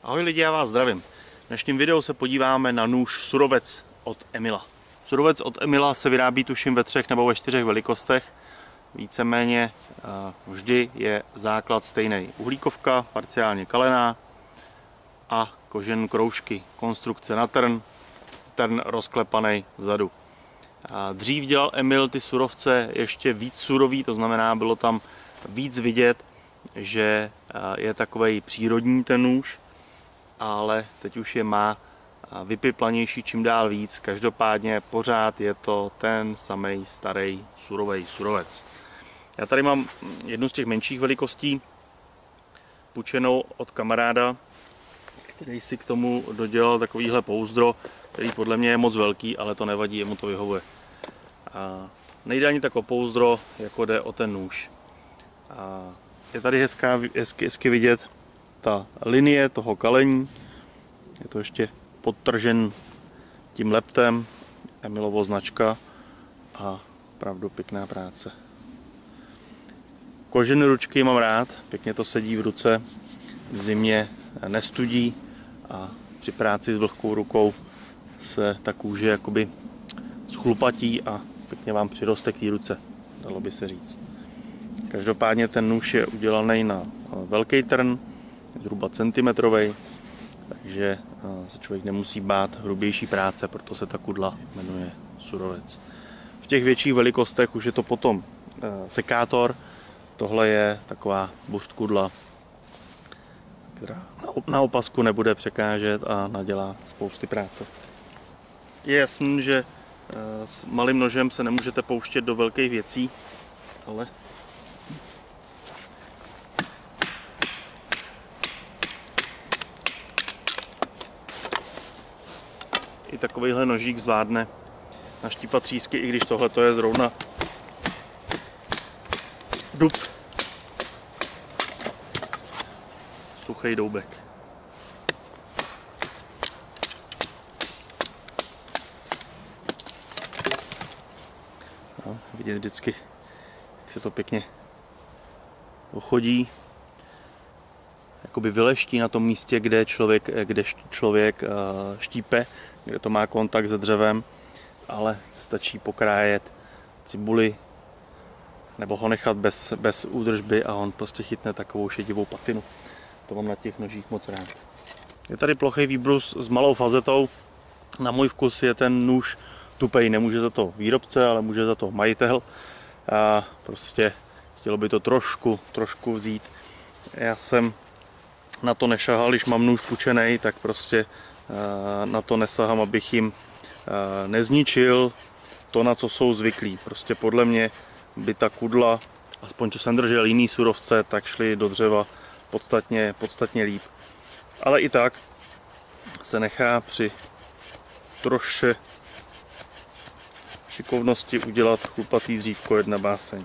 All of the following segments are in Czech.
Ahoj lidi, já vás zdravím. V dnešním videu se podíváme na nůž Surovec od Emila. Surovec od Emila se vyrábí tuším ve 3 nebo ve 4 velikostech. Víceméně vždy je základ stejný. Uhlíkovka, parciálně kalená a kožen kroužky. Konstrukce na trn, trn rozklepaný vzadu. Dřív dělal Emil ty surovce ještě víc surový, to znamená, bylo tam víc vidět, že je takovej přírodní ten nůž, ale teď už je má vypiplanější čím dál víc. Každopádně pořád je to ten samý starý surovej surovec. Já tady mám jednu z těch menších velikostí, půjčenou od kamaráda, který si k tomu dodělal takovýhle pouzdro, který podle mě je moc velký, ale to nevadí, jemu to vyhovuje. Nejde ani tak o pouzdro, jako jde o ten nůž. Je tady hezky vidět ta linie toho kalení. Je to ještě podtržen tím leptem, Emilovo značka a opravdu pěkná práce. Kožené ručky mám rád, pěkně to sedí v ruce, v zimě nestudí a při práci s vlhkou rukou se ta kůže jakoby schlupatí a pěkně vám přiroste k té ruce, dalo by se říct. Každopádně ten nůž je udělaný na velký trn, zhruba centimetrový, takže se člověk nemusí bát hrubější práce, proto se ta kudla jmenuje Surovec. V těch větších velikostech už je to potom sekátor, tohle je taková buštkudla, která na opasku nebude překážet a nadělá spousty práce. Je jasný, že s malým nožem se nemůžete pouštět do velkých věcí, ale i takovýhle nožík zvládne naštípat třísky, i když tohle je zrovna dub. Suchý doubek. No, vidět vždycky, jak se to pěkně ochodí. Jakoby vyleští na tom místě, kde člověk štípe, kde to má kontakt se dřevem, ale stačí pokrájet cibuli nebo ho nechat bez údržby a on prostě chytne takovou šedivou patinu. To mám na těch nožích moc rád. Je tady plochý výbrus s malou fazetou. Na můj vkus je ten nůž tupej, nemůže za to výrobce, ale může za to majitel. A prostě chtělo by to trošku vzít. Já jsem na to nešahal, když mám nůž půjčený, tak prostě na to nesahám, abych jim nezničil to, na co jsou zvyklí. Prostě podle mě by ta kudla, aspoň co jsem držel jiný surovce, tak šly do dřeva podstatně líp. Ale i tak se nechá při troše šikovnosti udělat chlupatý dřívko jedna báseň.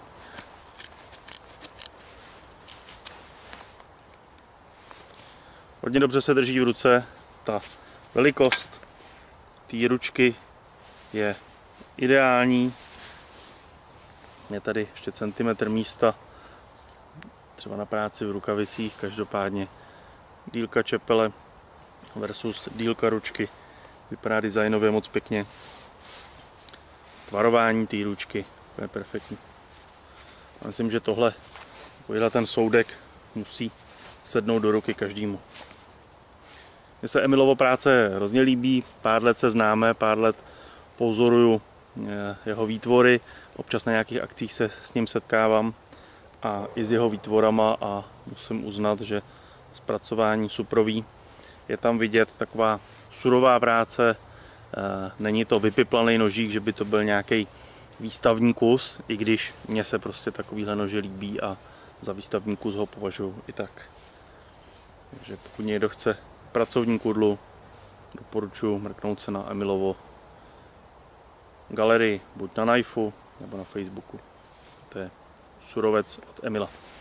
Hodně dobře se drží v ruce, ta velikost té ručky je ideální. Je tady ještě centimetr místa, třeba na práci v rukavicích, každopádně dílka čepele versus dílka ručky vypadá designově moc pěkně. Tvarování té ručky je perfektní. Myslím, že tohle ten soudek musí sednout do ruky každému. Mně se Emilovo práce hrozně líbí, pár let se známe, pár let pozoruju jeho výtvory, občas na nějakých akcích se s ním setkávám a i s jeho výtvorama a musím uznat, že zpracování suprový je tam vidět taková surová práce, není to vypiplaný nožík, že by to byl nějaký výstavní kus, i když mně se prostě takovýhle nože líbí a za výstavní kus ho považuji i tak. Takže pokud někdo chce pracovní kudlu, doporučuji mrknout se na Emilovo galerii, buď na Knifeu nebo na Facebooku. To je Surovec od Emila.